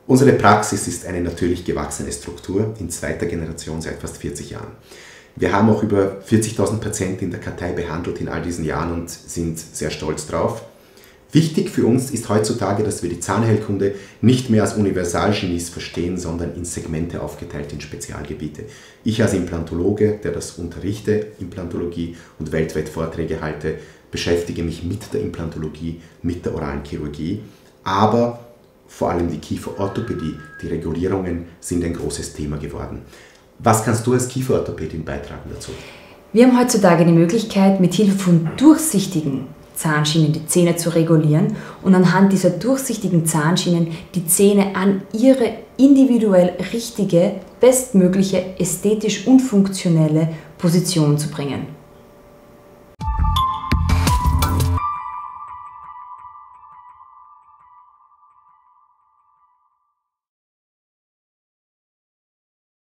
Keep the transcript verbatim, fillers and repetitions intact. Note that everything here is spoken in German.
Unsere Praxis ist eine natürlich gewachsene Struktur in zweiter Generation seit fast vierzig Jahren. Wir haben auch über vierzigtausend Patienten in der Kartei behandelt in all diesen Jahren und sind sehr stolz drauf. Wichtig für uns ist heutzutage, dass wir die Zahnheilkunde nicht mehr als Universalgenies verstehen, sondern in Segmente aufgeteilt in Spezialgebiete. Ich als Implantologe, der das unterrichte, Implantologie und weltweit Vorträge halte, beschäftige mich mit der Implantologie, mit der oralen Chirurgie, aber vor allem die Kieferorthopädie, die Regulierungen sind ein großes Thema geworden. Was kannst du als Kieferorthopädin beitragen dazu? Wir haben heutzutage die Möglichkeit, mit Hilfe von durchsichtigen Zahnschienen die Zähne zu regulieren und anhand dieser durchsichtigen Zahnschienen die Zähne an ihre individuell richtige, bestmögliche, ästhetisch und funktionelle Position zu bringen.